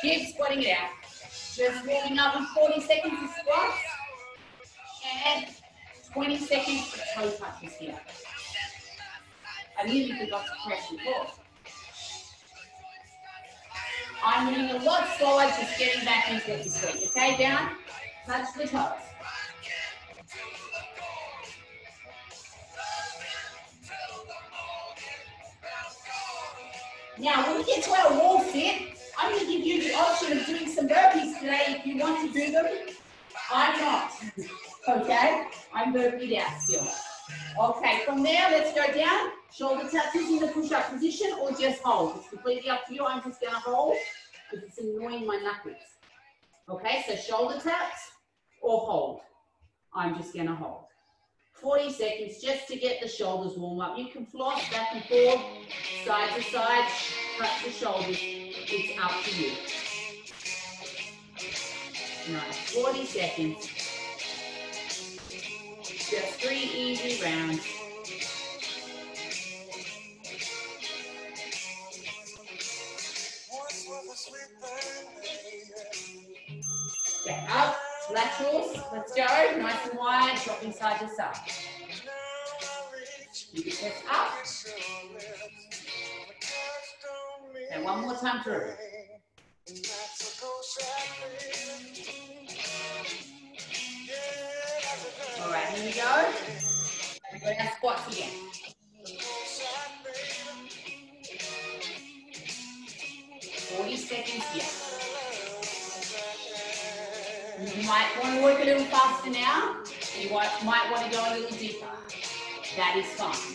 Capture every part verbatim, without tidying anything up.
Keep squatting it out. Just warming up with forty seconds of squats and twenty seconds of toe touches here. I nearly forgot to press record. I'm moving a lot slower, just getting back into it this week. Okay, down, touch the toes. Now, when we get to our wall sit, I'm going to give you the option of doing some burpees today if you want to do them. I'm not. Okay? I'm burpeed out still. Okay, from there, let's go down. Shoulder touches in the push-up position or just hold. It's completely up to you. I'm just going to hold because it's annoying my knuckles. Okay, so shoulder taps or hold. I'm just going to hold. forty seconds just to get the shoulders warm up. You can floss back and forth, side to side, touch the shoulders. It's up to you. Nice, forty seconds. Just three easy rounds. Get up, laterals, let's go, nice and wide, dropping side to side. You can press up. Okay, one more time through. All right, here we go. We've got our squats again. forty seconds here. You might want to work a little faster now. You might want to go a little deeper. That is fine.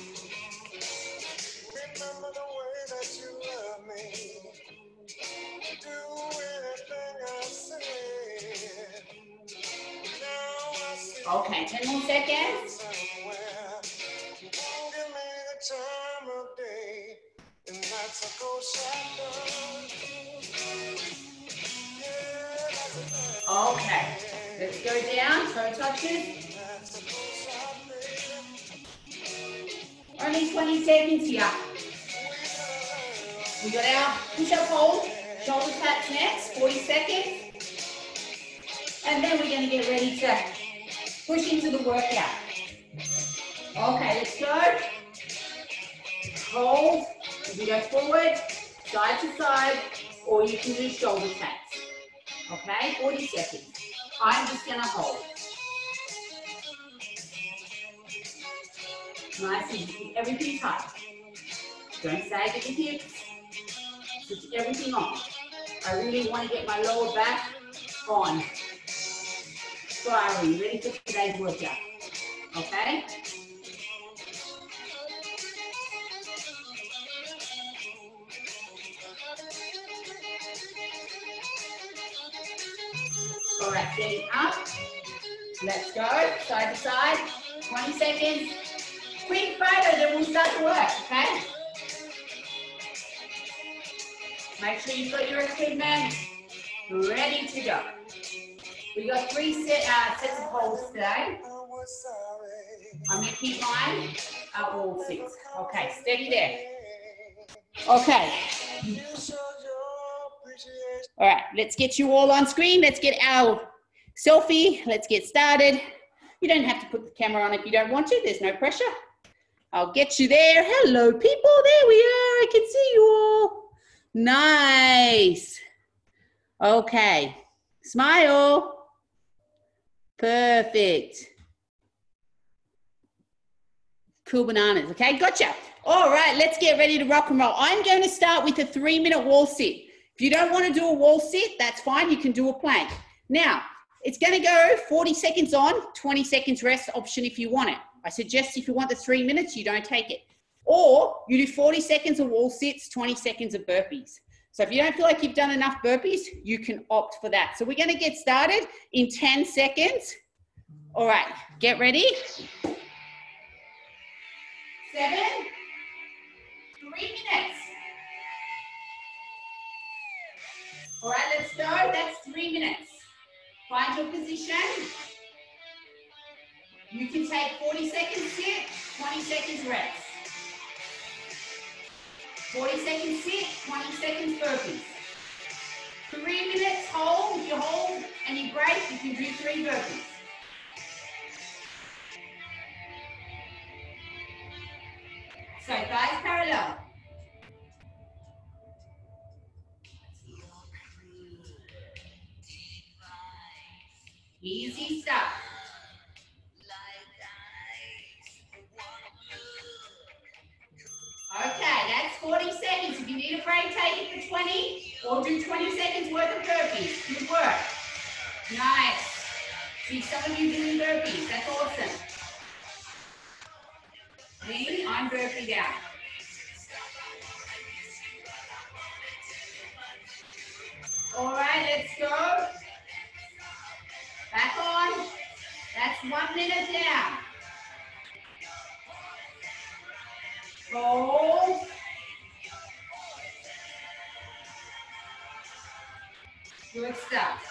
Okay, ten more seconds. Okay, let's go down, toe touches. Only twenty seconds here. We got our push-up hold, shoulder taps next, forty seconds. And then we're going to get ready to push into the workout. Okay, let's go. Hold, as we go forward, side to side, or you can do shoulder taps. Okay, forty seconds. I'm just going to hold. Nice and keep everything tight. Don't sag at the hips. Switch everything on. I really want to get my lower back on. Firing, ready for today's workout. Okay? All right, getting up. Let's go, side to side. twenty seconds. Quick photo, then we'll start to work, okay? Make sure you've got your equipment ready to go. We got three set, uh, sets of holds today. I'm going to keep mine at all six. Okay, steady there. Okay. All right, let's get you all on screen. Let's get our selfie. Let's get started. You don't have to put the camera on if you don't want to. There's no pressure. I'll get you there. Hello, people. There we are. I can see you all. Nice. Okay. Smile. Perfect. Cool bananas. Okay, gotcha. All right, let's get ready to rock and roll. I'm going to start with a three-minute wall sit. If you don't want to do a wall sit, that's fine. You can do a plank. Now, it's going to go forty seconds on, twenty seconds rest option if you want it. I suggest if you want the three minutes, you don't take it. Or you do forty seconds of wall sits, twenty seconds of burpees. So if you don't feel like you've done enough burpees, you can opt for that. So we're going to get started in ten seconds. All right, get ready. Seven, three minutes. All right, let's go. That's three minutes. Find your position. You can take forty seconds sit, twenty seconds rest. forty seconds sit, twenty seconds burpees. Three break, you can do three burpees. So thighs parallel. Easy stuff. Okay, that's forty seconds. If you need a break, take it for twenty or do twenty seconds worth of burpees. Good work. Nice. See some of you doing burpees. That's awesome. Me, I'm burping down. All right, let's go. Back on. That's one minute down. Hold. Good stuff.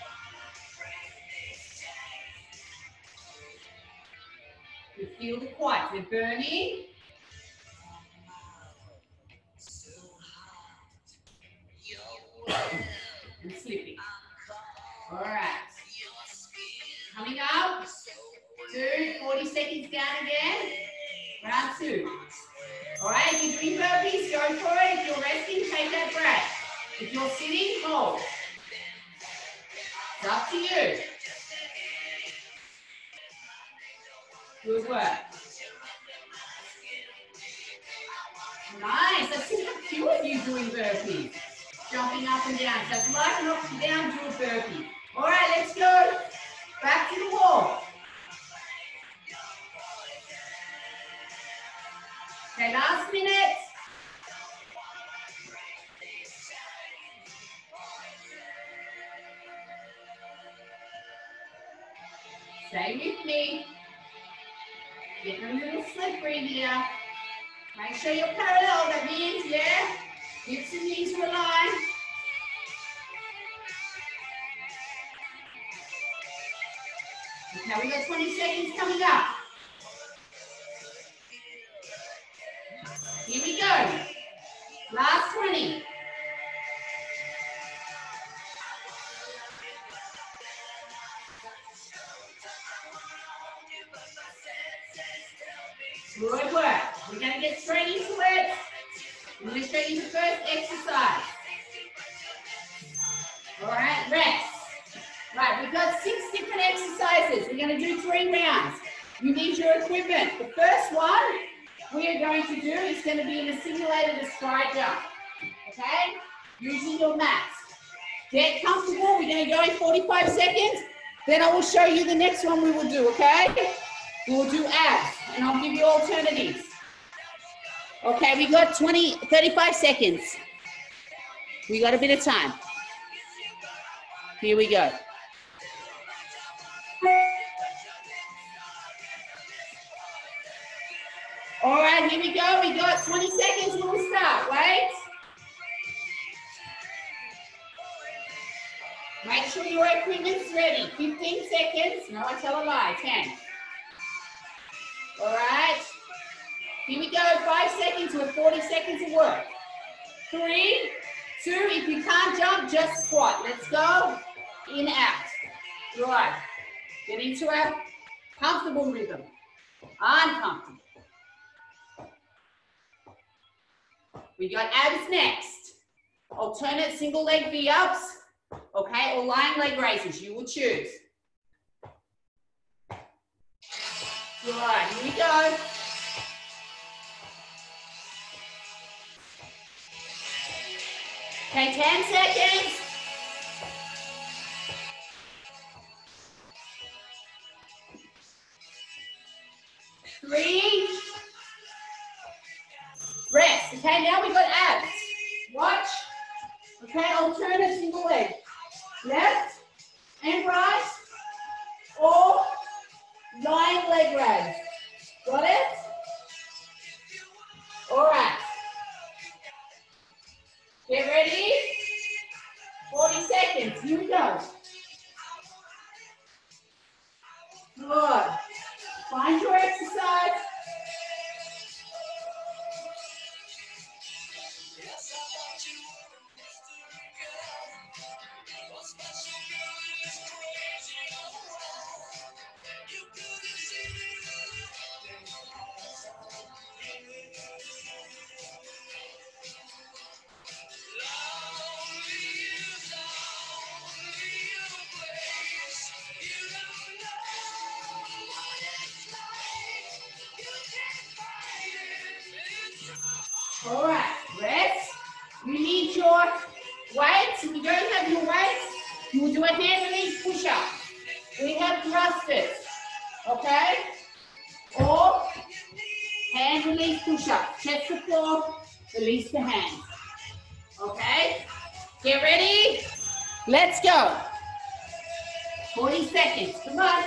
You feel the quads. They're burning. And slipping. All right. Coming up. Two. forty seconds down again. Round two. All right, if you're doing burpees, go for it. If you're resting, take that break. If you're sitting, hold. It's up to you. Good work. Nice. I see a few of you doing burpees. Jumping up and down. So slide and up and down, do a burpee. All right, let's go. Back to the wall. Okay, last minute. Stay with me. Getting a little slippery here. Make sure you're parallel. That means, yeah, hips and knees are aligned. Okay, we've got twenty seconds coming up. Here we go. Last twenty. Good work. We're going to get straight into it. We're going to straight into the first exercise. All right, rest. Right, we've got six different exercises. We're going to do three rounds. You need your equipment. The first one we are going to do is going to be in a simulated astride jump. Okay? Using your mats. Get comfortable. We're going to go in forty-five seconds. Then I will show you the next one we will do, okay? We will do abs, and I'll give you alternatives. Okay, we got twenty, thirty-five seconds. We got a bit of time. Here we go. All right, here we go. We got twenty seconds. We'll start. Wait. Make sure your equipment's ready. fifteen seconds. No, I tell a lie. ten. All right. Here we go. Five seconds with forty seconds of work. Three, two. If you can't jump, just squat. Let's go. In, out. Right. Get into a comfortable rhythm. Uncomfortable. We got abs next. Alternate single leg V-ups, okay, or lying leg raises. You will choose. Right, here we go. Okay, ten seconds. Three. Rest. Okay, now we've got abs. Watch. Okay, alternate single leg. Left and right, or lying leg raise. Got it? All right. Get ready. forty seconds. Here we go. Good. Find your exercise. weights. If you don't have your weights, you will do a hand release push-up. We have thrusters, okay? Or hand release push-up. Chest to floor, release the hands. Okay? Get ready? Let's go. forty seconds. Come on.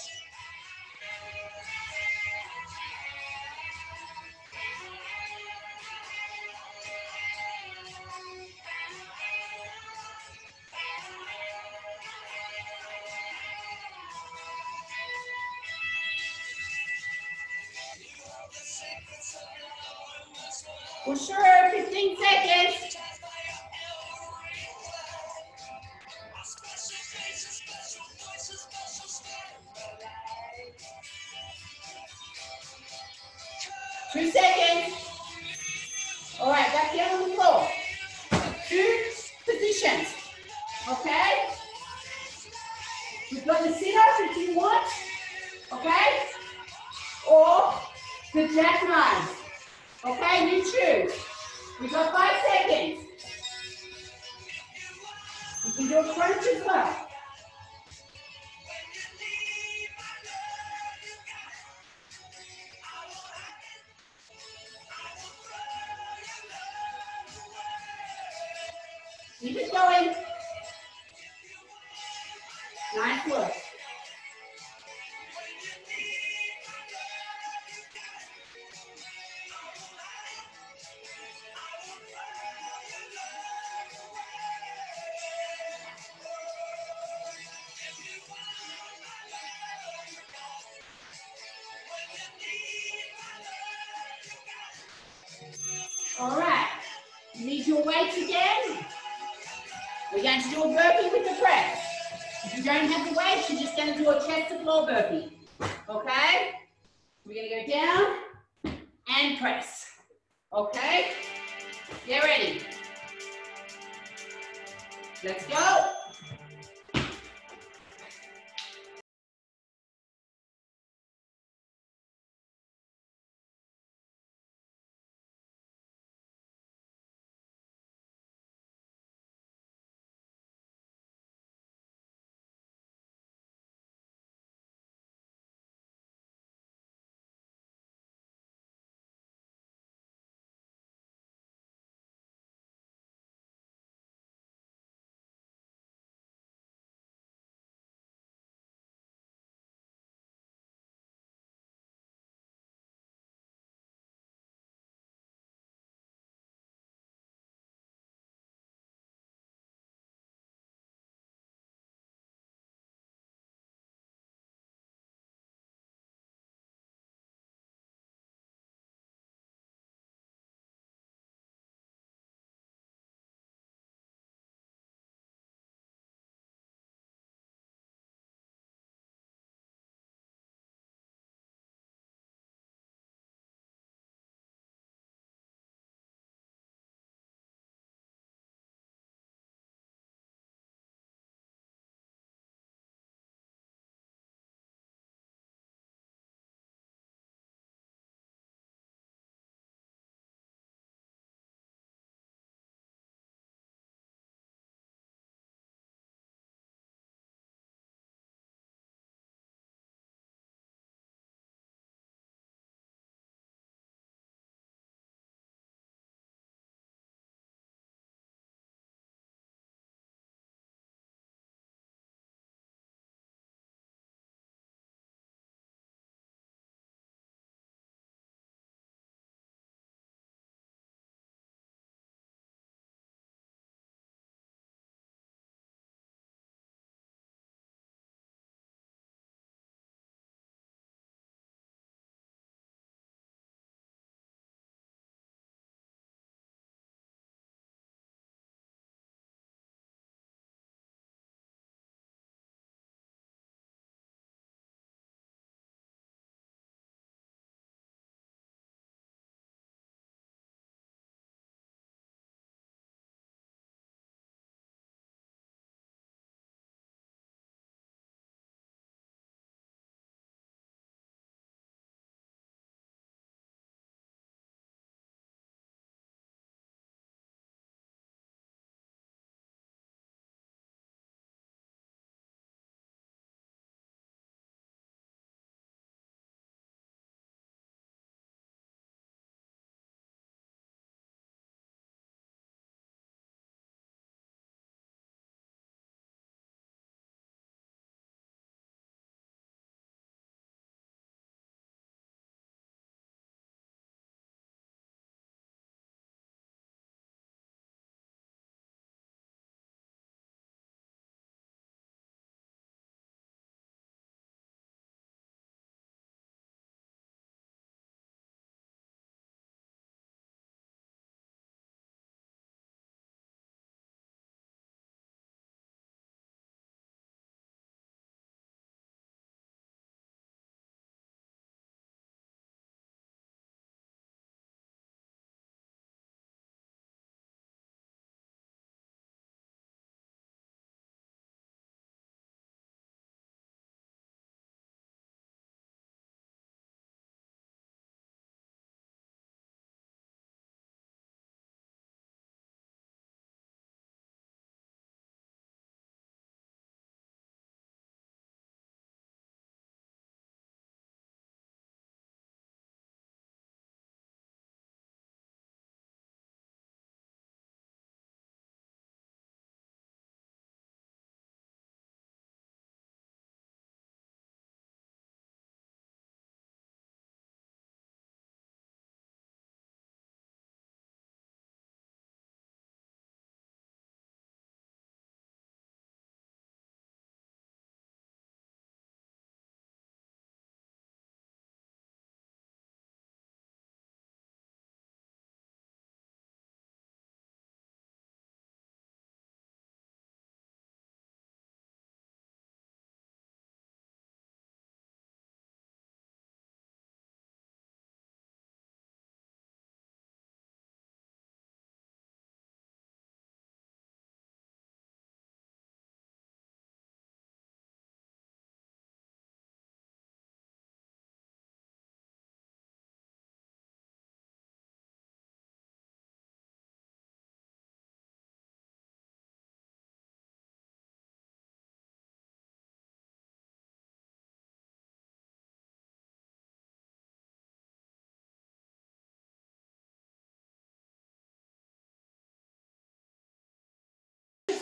For sure, fifteen seconds. Two seconds. All right, back down on the floor. Two positions. Okay? We've got the sit-up if you want. Okay? Or the jackknife. Okay, you choose. We've got five seconds. You can do a crunch as well. Keep it going. Nice work. All right. You need your weights again. We're going to do a burpee with the press. If you don't have the weights, you're just going to do a chest to floor burpee. Okay? We're going to go down and press. Okay? Get ready. Let's go.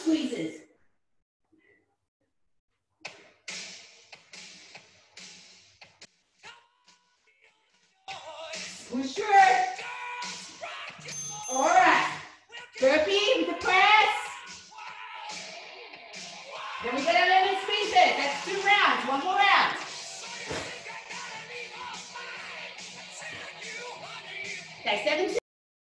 squeezes. Push through. All right. Burpee with the press. Then we get our lemon squeezes. That's two rounds. One more round. Okay, seven.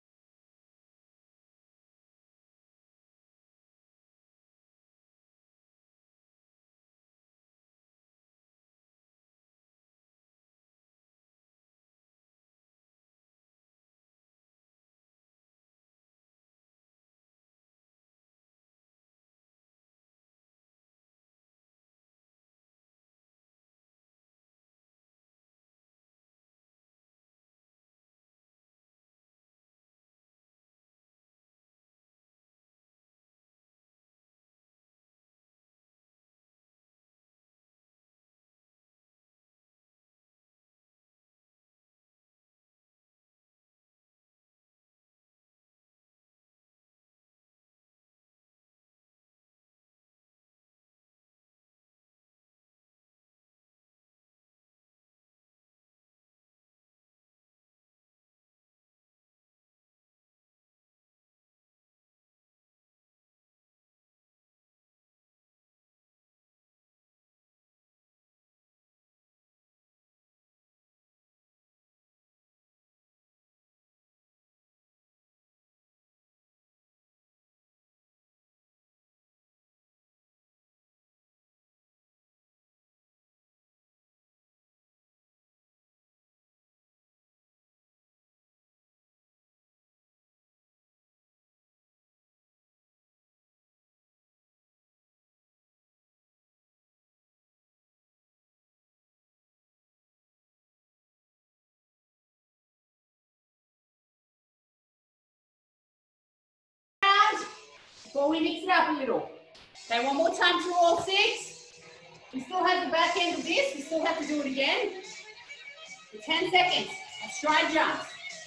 Before we mix it up a little. Okay, one more time through all six. We still have the back end of this. We still have to do it again. For ten seconds of stride jumps.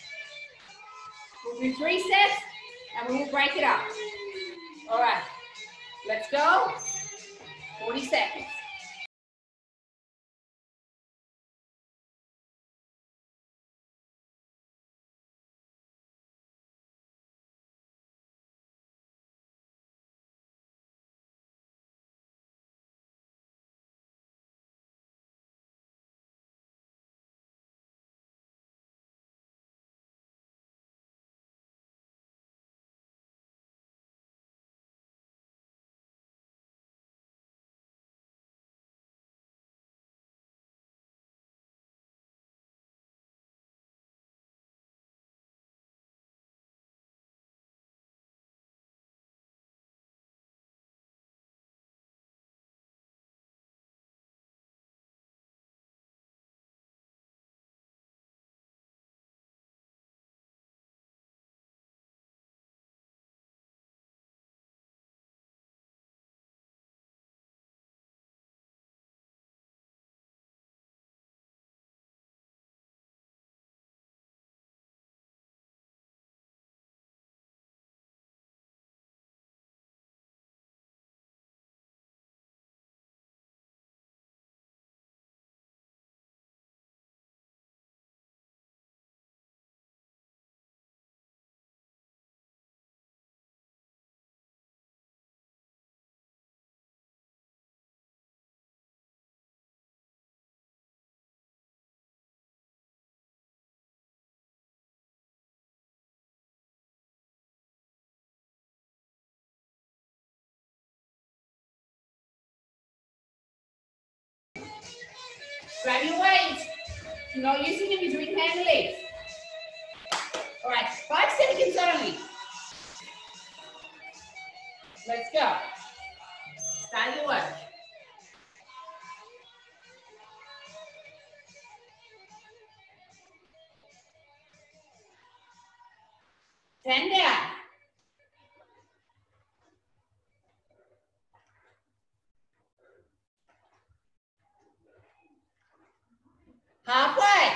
We'll do three sets and we will break it up. All right, let's go. forty seconds. Grab your weight. If you're not using them, you're doing hand lifts. All right, five seconds only. Let's go. Start your work. Ten down. Halfway.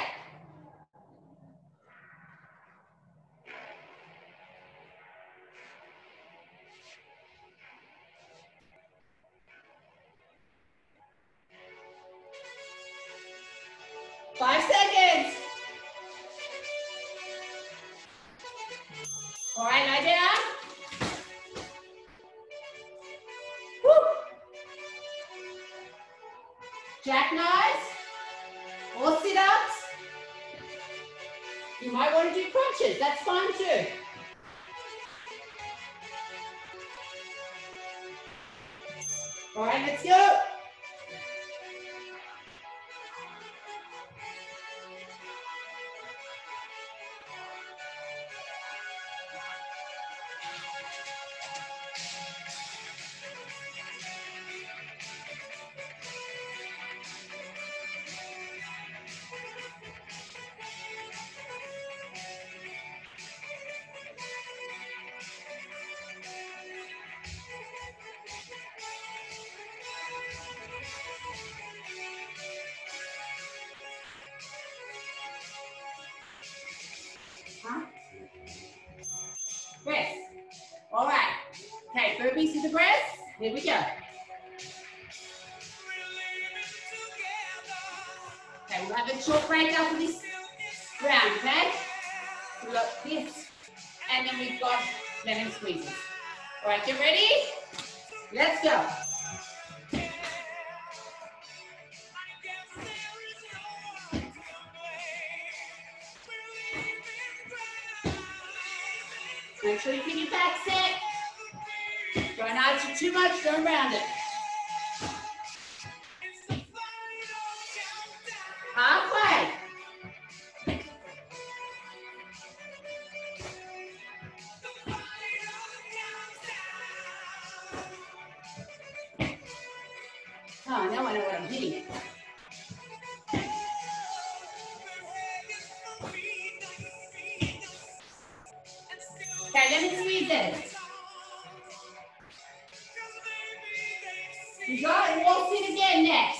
Five seconds. All right, lie down. Woo. Jackknives or sit-ups. You might want to do crunches. That's fine too. All right, let's go. Huh? Rest. All right. Okay, burpees to the breast. Here we go. Okay, we'll have a short break after this round, okay? So we've got this, and then we've got lemon squeezes. All right, get ready? Let's go. Make sure you keep your back set. Don't arch it too much, don't round it. Halfway. Oh, now I know what I'm hitting. Okay, let me squeeze it. You got it, walk it again next.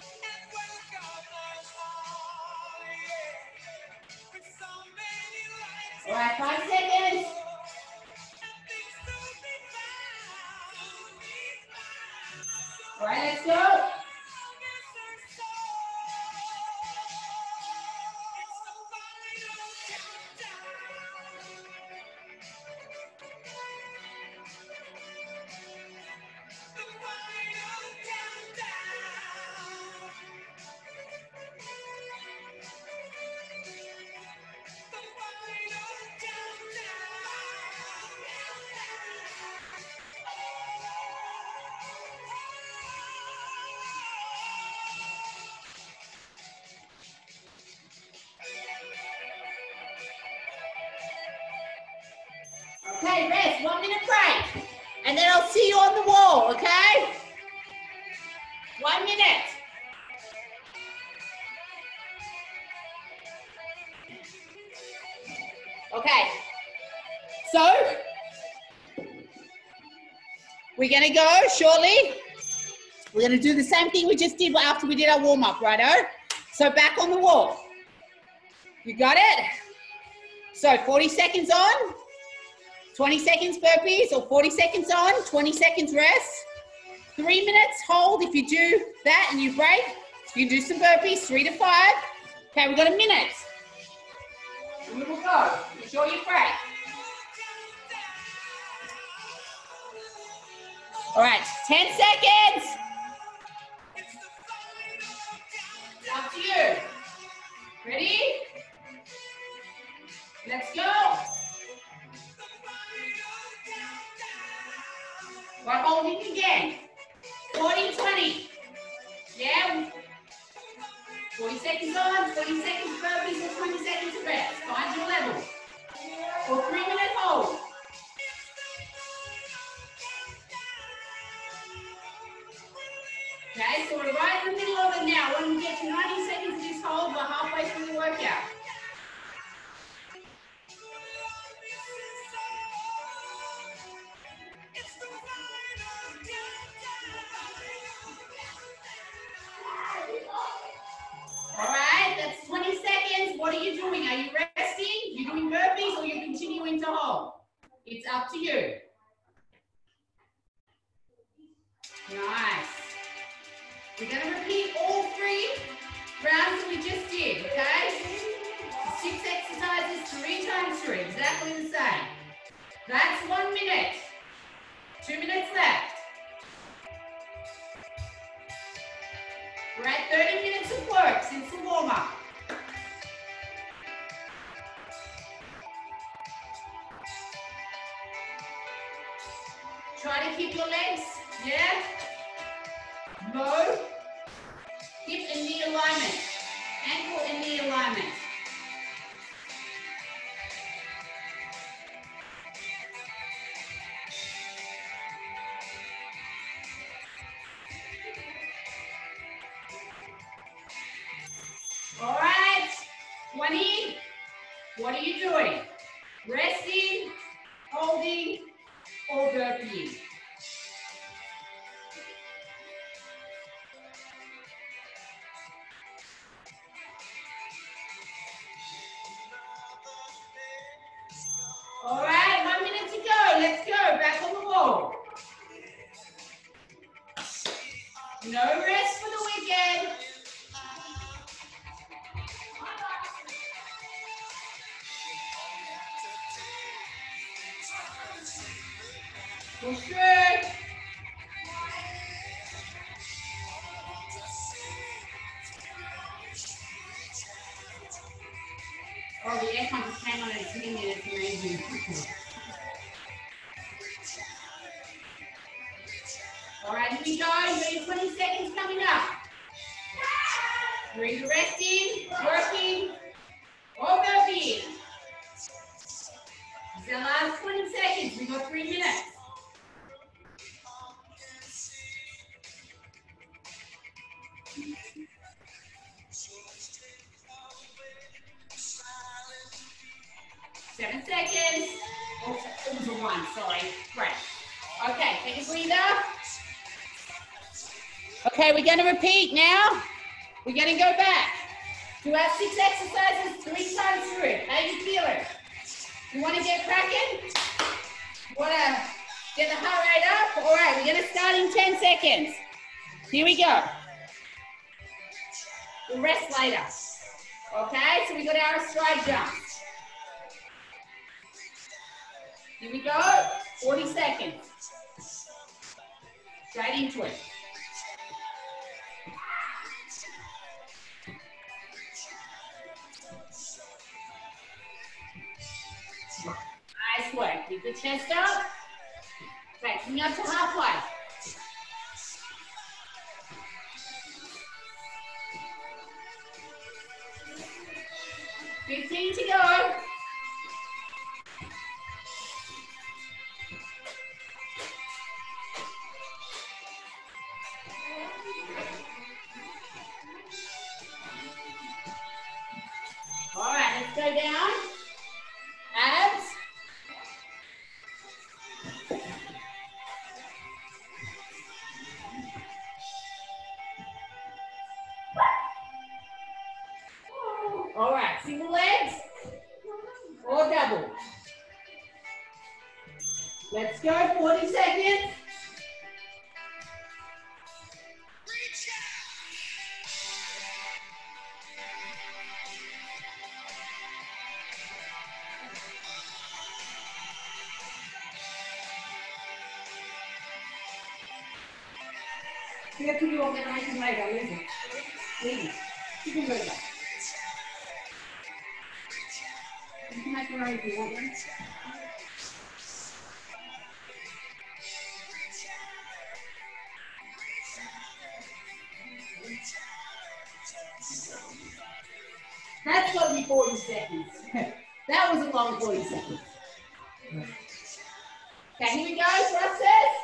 All right, five seconds. All right, let's go. Okay, rest, one minute break. And then I'll see you on the wall, okay? One minute. Okay, so we're gonna go shortly. We're gonna do the same thing we just did after we did our warm up, righto? So back on the wall. You got it? So forty seconds on, twenty seconds burpees, or forty seconds on, twenty seconds rest. Three minutes hold if you do that and you break. You can do some burpees, three to five. Okay, we've got a minute. And we will go. Make sure you break. All right, ten seconds. Up to you. Ready? Let's go. We're holding again. forty, twenty. Yeah? forty seconds on, twenty seconds burpees, or twenty seconds rest. Find your level. Or three minute hold. Okay, so we're right in the middle of it now. When we get to ninety seconds of this hold, we're halfway through the workout. All right, that's twenty seconds. What are you doing? Are you resting? You're doing burpees or you're continuing to hold? It's up to you. Nice. We're going to repeat all three rounds that we just did. That's one minute. Two minutes left. We're at thirty minutes of work since the warm-up. Try to keep your legs, yeah? Low. Hip and knee alignment. Ankle and knee alignment. All right, twenty. What are you doing? Resting, holding, or burping? All right, one minute to go. Let's go. Back on the wall. No rest for the weekend. Push through. Oh, the aircon just came on and it's hitting me. It's amazing. All right, here we go. You got twenty seconds coming up. You're either resting, working, or burping. It's the last twenty seconds. We got three minutes. Seven seconds. Oh, it was a one, sorry. Great. Okay, take a breather. Okay, we're going to repeat now. We're going to go back. Do our six exercises three times through. How you feeling? You want to get cracking? You want to get the heart rate up? All right, we're going to start in ten seconds. Here we go. We'll rest later. Okay, so we got our stride jumps. Here we go, forty seconds. Straight into it. Nice work. Keep the chest up. Okay, coming up to halfway. fifteen to go. All right, let's go down. Abs. All right, single legs or double. Let's go, forty seconds. Fíjate que yo voy a hacer una idea. Leave it. You can go back. You can make one if you want one. That's got to be forty seconds. That was a long forty seconds. Okay, here we go, thrusters.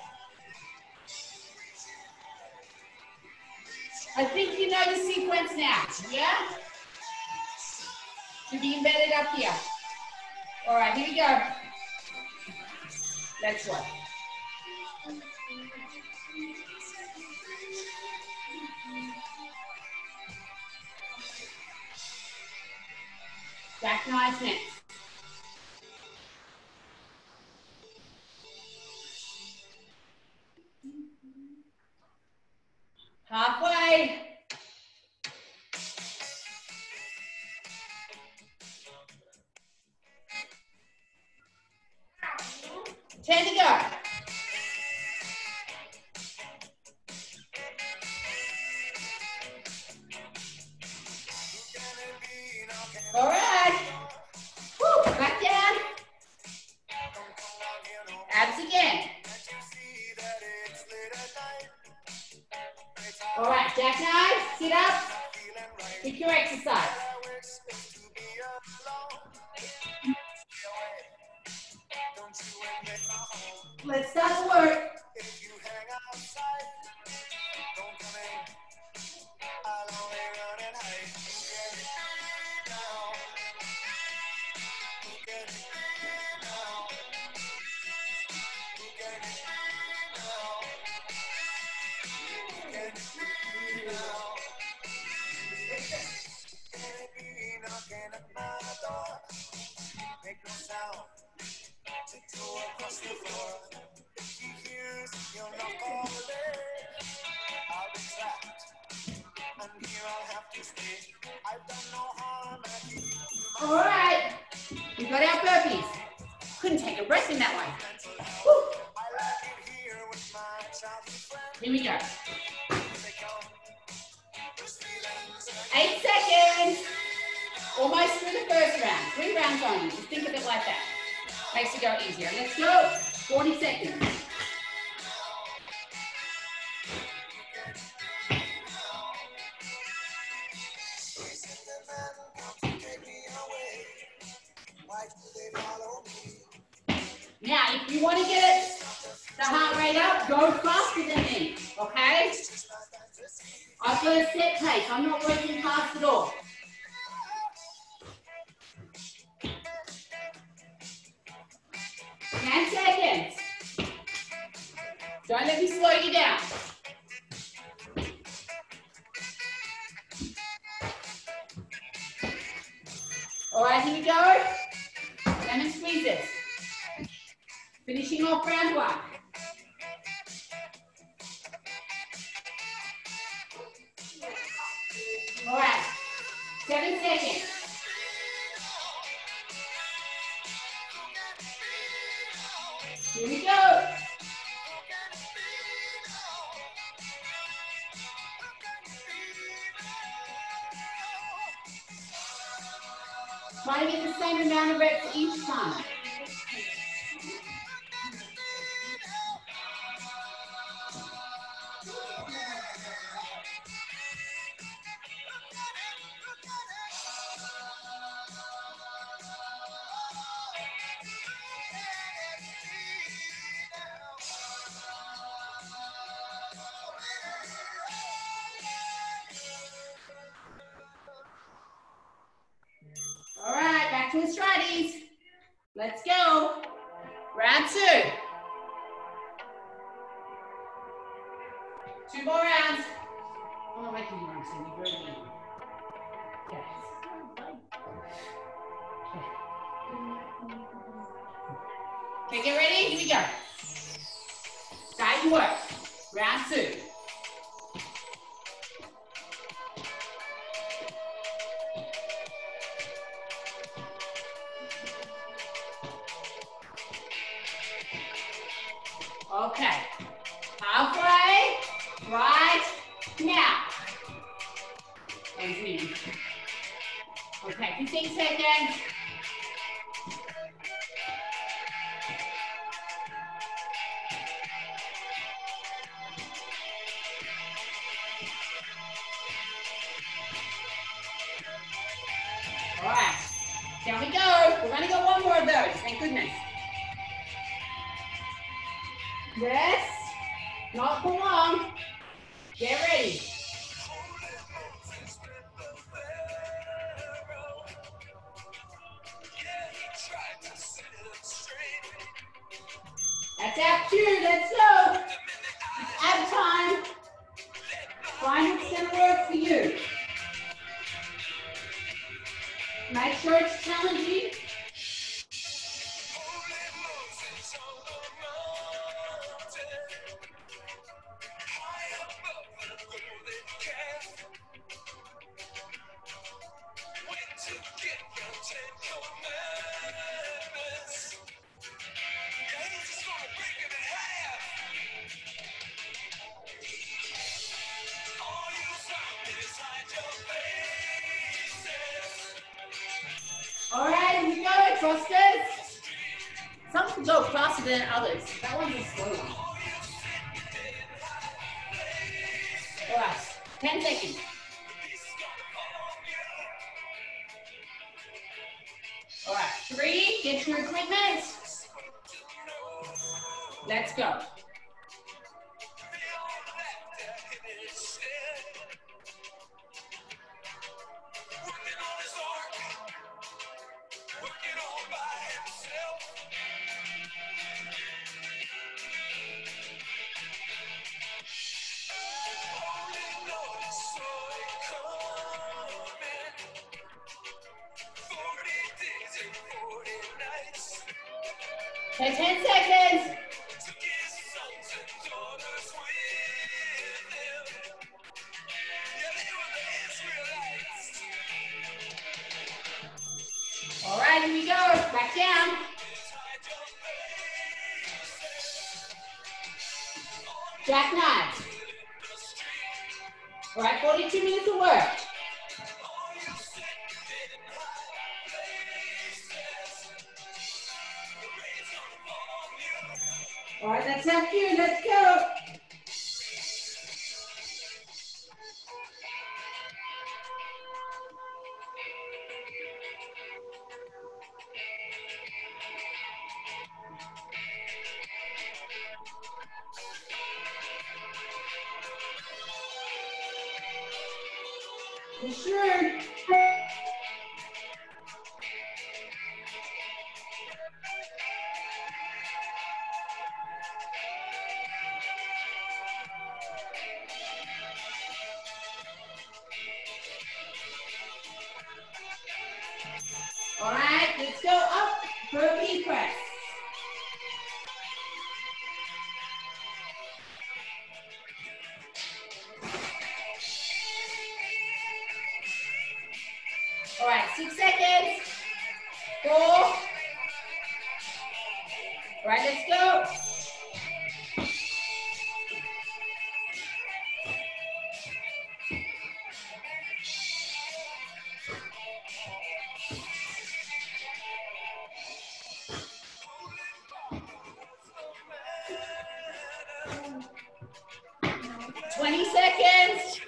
I think you know the sequence now, yeah? Should be embedded up here. All right, here we go. Let's work. Back nice next. Halfway. All right, jackknife, sit up, pick your exercise. Let's start the work. All right, we got our burpees. Couldn't take a breath in that way. Woo. Here we go. Eight seconds. Almost through the first round. Three rounds only. Just think of it like that. Makes it go easier. Let's go. forty seconds. Now, if you want to get it, the heart rate up, go faster than me, okay? I've got a set pace. I'm not working fast at all. ten seconds. Don't let me slow you down. All right, here we go. Lemon squeezes. Finishing off round one. All right, seven seconds. Here we go. Try to get the same amount of reps each time. All right, back to the strides. Let's go. Round two. Two more rounds. I'm not making you run, so you very good. Okay. Okay, get ready. Here we go. Start your work. Round two. Okay, halfway, right now. And in. Okay, fifteen seconds. All right, down we go. We've only got one more of those, thank goodness. Rest, not for long. Get ready. That's our cue, let's go. It's ab time. Find what's gonna work for you. Make sure it's challenging. All right, here we go, thrusters. Some can go faster than others. That one's a slow one. ten seconds. All right, three, get your equipment. Let's go. Okay, ten seconds. All right, here we go. Back down. Jackknife. All right, forty-two minutes of work. All right, that's our cue. Let's go. You sure? All right, let's go up, burpee press. All right, six seconds. Four. All right, let's go. twenty seconds.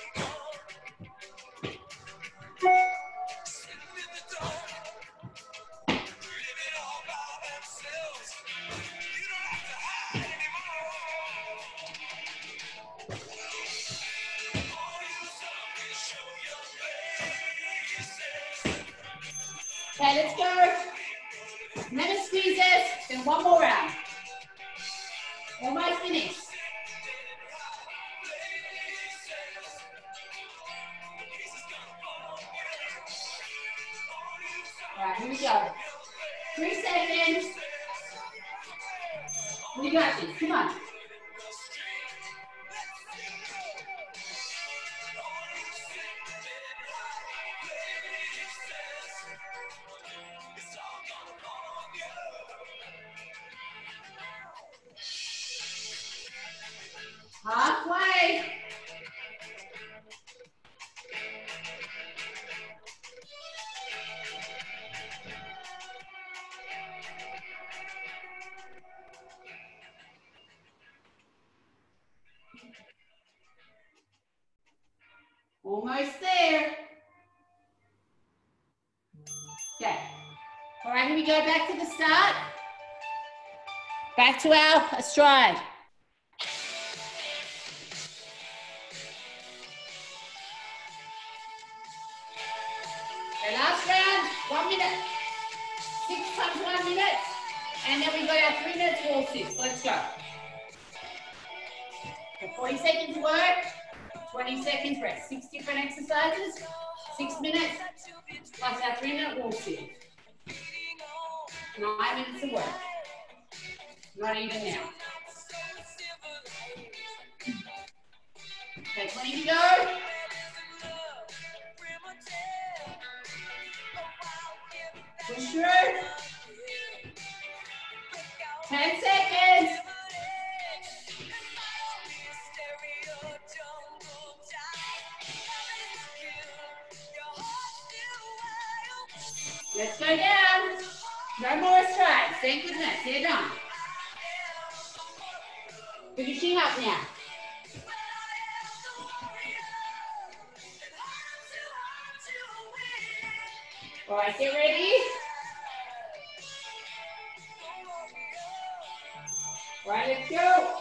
Okay, let's go. Never squeeze it. Then one more round. Almost finished. All right, here we go. Three seconds. We got this. Come on. Halfway. Almost there. Okay. All right, here we go back to the start. Back to our stride. Okay, last round, one minute. Six times one minute. And then we got our three minutes wall sits. Let's go. So forty seconds work, twenty seconds rest. Six different exercises, six minutes, plus our three minute wall sit. Nine minutes of work. Not even now. Okay, twenty to go. Push through. ten seconds. Let's go down. No more strides. Thank goodness. They're done. Finishing up now. All right, get ready. All right, let's go.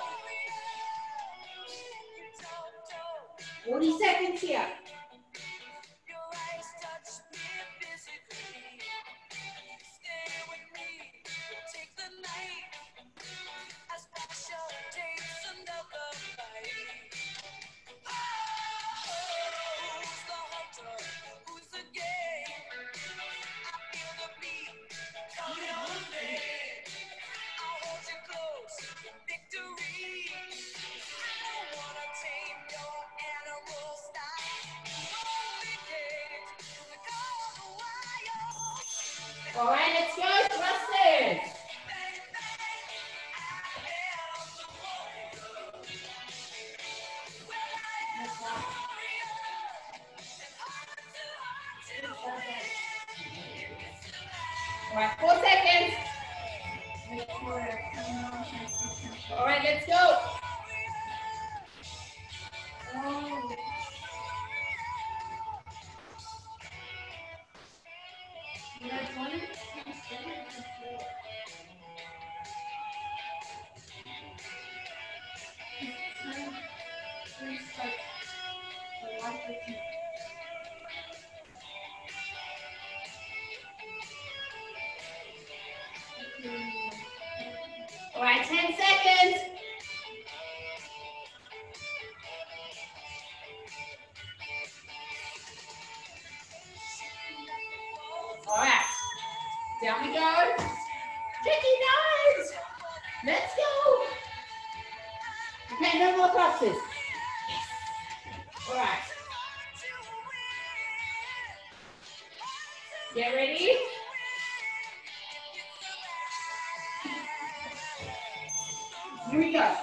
forty seconds here. All right, let's go, thrusters. All right, four seconds. All right, let's go. All right, ten seconds. All right, down we go. Tricky nose. Let's go. Okay, no more thrusters. All right. Get ready. Here we go.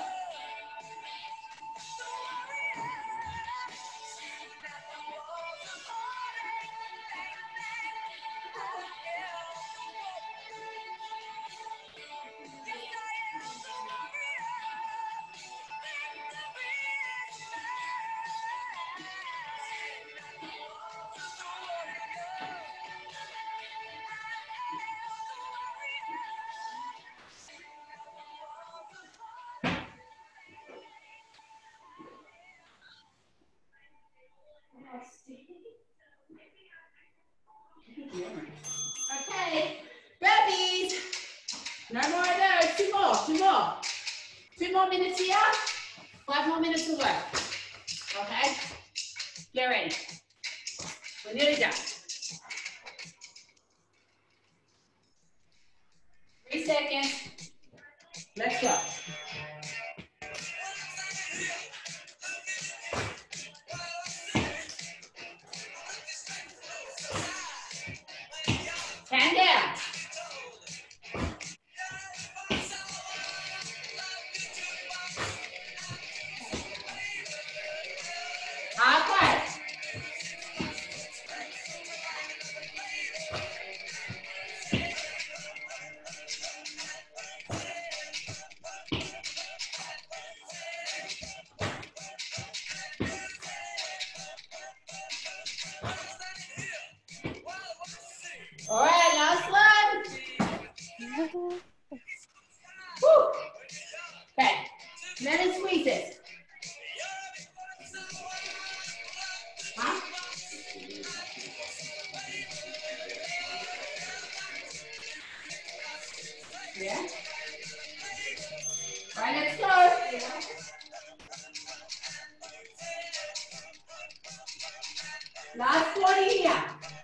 Okay, burpees. No more of those. Two more, two more. Two more minutes here. Five more minutes to work. Okay, get ready. We're nearly done. Three seconds. Let's go. Ten down. Halfway. All right, last one. Woo. Okay, lemon squeezes. Huh? Yeah. All right, let's go. Last forty here.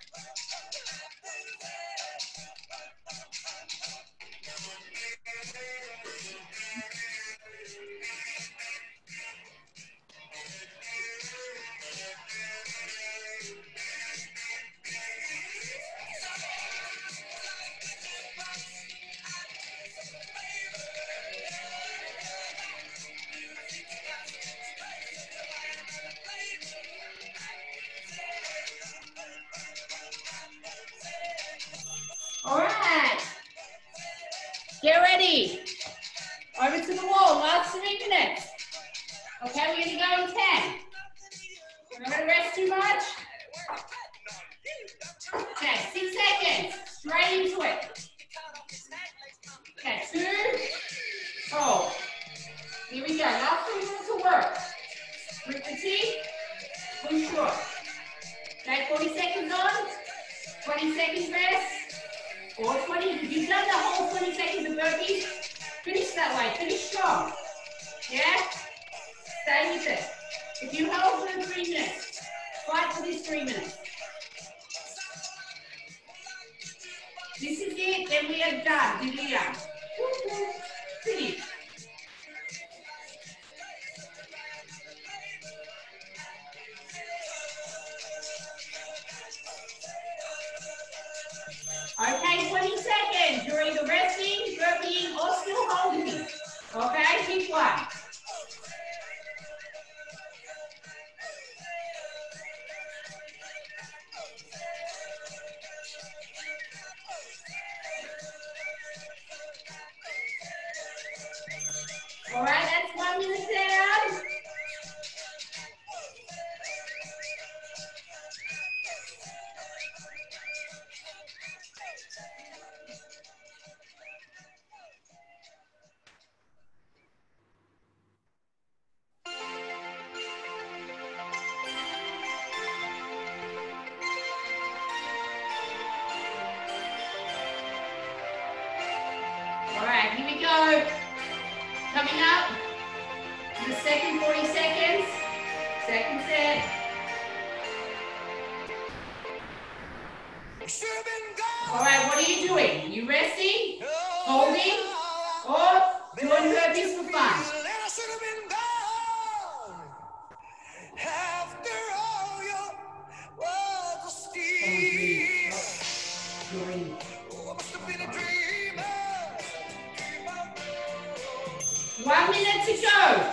All right. Get ready. Over to the wall. Last three minutes. Okay, we're going to go in ten. We're not going to rest too much. Okay, six seconds. Straight into it. Okay, two. Hold. Here we go. Last three minutes of work. Grip the teeth. Push through. Okay, forty seconds on. twenty seconds rest. Or twenty. If you've done the whole twenty seconds of burpees, finish that way. Finish strong. Yeah? Stay with it. If you hold for three minutes, fight for this three minutes. This is it, then we are done. Divya. Finish. Okay, twenty seconds. You're either resting, burping, or still holding it. Okay, keep one. All right, that's one minute down. All right, here we go. Coming up to the second forty seconds. Second set. All right, what are you doing? You resting, holding, or doing burpees for fun? One minute to go.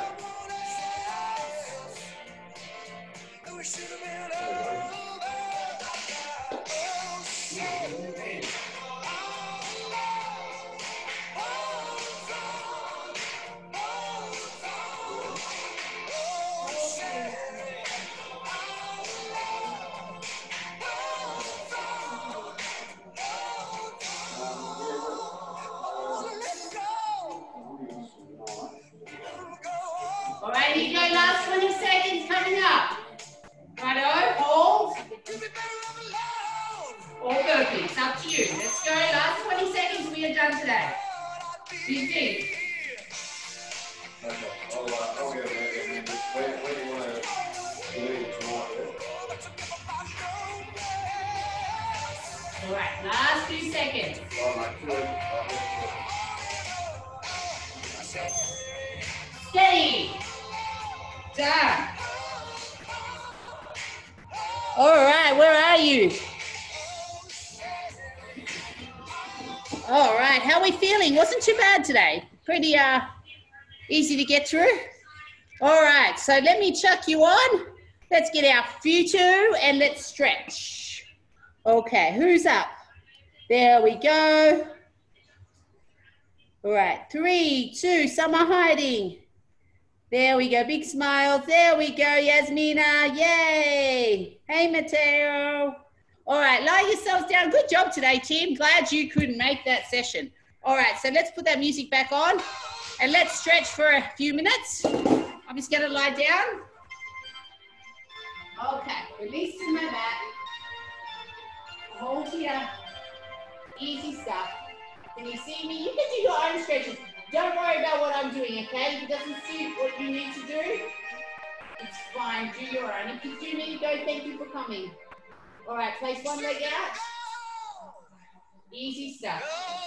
All right, here you go, last twenty seconds coming up. Righto, hold. Or burpees, up to you. Let's go, last twenty seconds, we are done today. Big deep. Okay, I'll, uh, I'll get it. Where, where do you want to leave tonight? All right, last two seconds. Oh, my good. Steady. Done. All right, where are you? All right, how are we feeling? Wasn't too bad today. Pretty uh, easy to get through. All right, so let me chuck you on. Let's get our futu and let's stretch. Okay, who's up? There we go. All right, three, two, some are hiding. There we go, big smiles. There we go, Yasmina, yay. Hey, Mateo. All right, lie yourselves down. Good job today, Tim. Glad you couldn't make that session. All right, so let's put that music back on and let's stretch for a few minutes. I'm just gonna lie down. Okay, releasing my back. Hold here, easy stuff. Can you see me? You can do your own stretches. Don't worry about what I'm doing, okay? If it doesn't suit what you need to do, it's fine, do your own. If you do need to go, thank you for coming. All right, place one leg out. Easy stuff.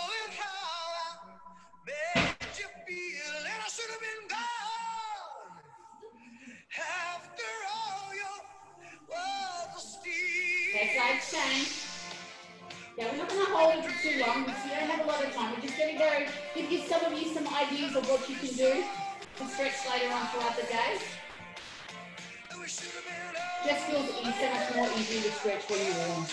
Okay, side change. Yeah, we're not going to hold it for too long because we don't have a lot of time. We're just going to go give you, some of you some ideas of what you can do to stretch later on throughout the day. Just feels easy, so much more easy to stretch when you're warm.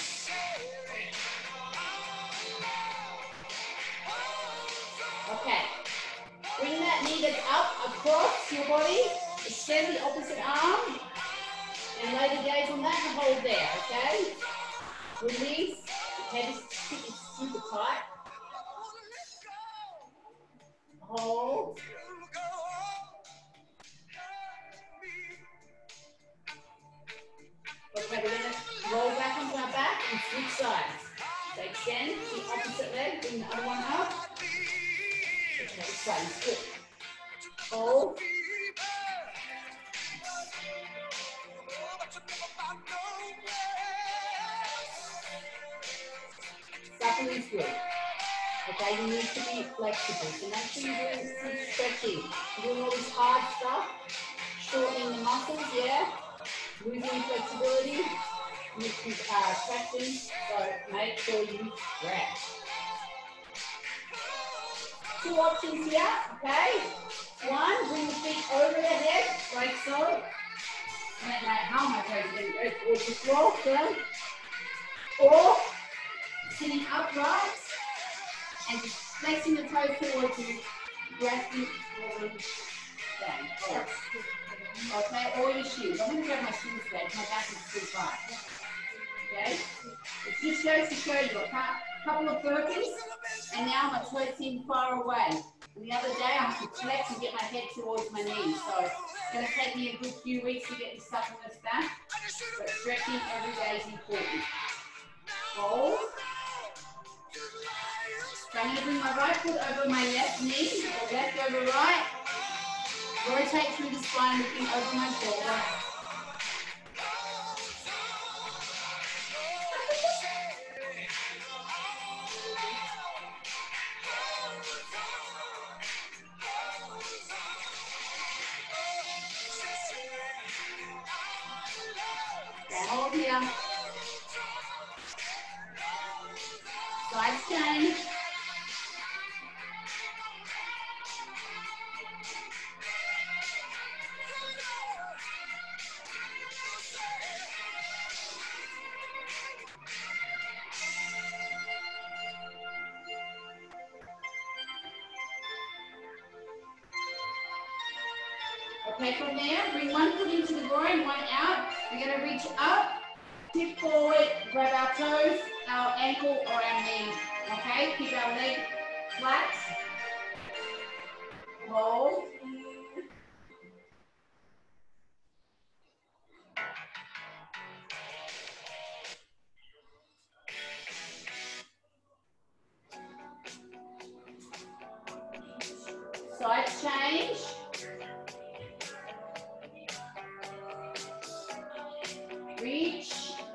Okay. Bring that knee that's up across your body. Extend the opposite arm. And lay the gaze on that and hold there, okay? Release. head is super tight. Hold. Okay, we're going to roll back onto our back and switch sides. So extend the opposite leg, bring the other one up. Okay, same, good. Hold. Supple is good. Okay, you need to be flexible. So make sure you're doing some stretching. You're doing all this hard stuff, shortening the muscles, yeah? Losing flexibility, losing uh, traction, so make sure you stretch. Two options here, okay? One, bring the feet over the head, like so. I don't know how my toes are going to go towards the floor, firm. Or sitting upright and just flexing the toes towards you, grasping forward, down. Right. Okay, or your shoes. I'm going to grab my shoes today, my back is too far. Okay? It just goes to show you a couple of burpees, and now my toes seem far away. And the other day I have to flex and get my head towards my knees. So it's going to take me a good few weeks to get this suppleness back. But stretching every day is important. Hold. So I'm going to bring my right foot over my left knee, or left over right. Rotate through the spine, looking over my shoulder. And hold here. Side change. Okay, from there, bring one foot into the groin, one out. We're going to reach up, tip forward, grab our toes, our ankle or our knee. Okay, keep our leg flat. Hold. Side change. Reach.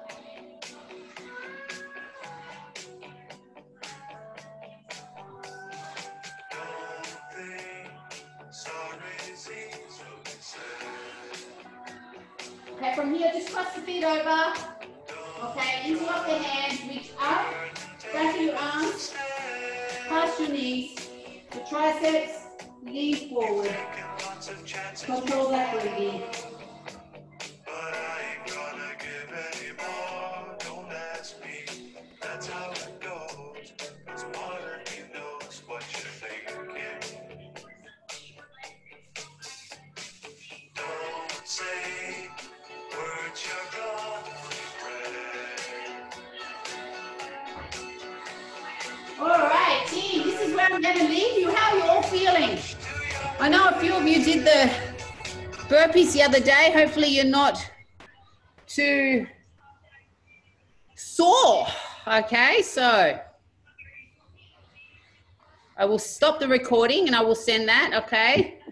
Okay, from here, just cross the feet over. Okay, interlock the hands, reach up, back of your arms, past your knees, the triceps, lean forward. Control that breathing. Alright, team, this is where I'm going to leave you. How are you all feeling? I know a few of you did the burpees the other day. Hopefully you're not too sore. Okay, so I will stop the recording and I will send that, okay?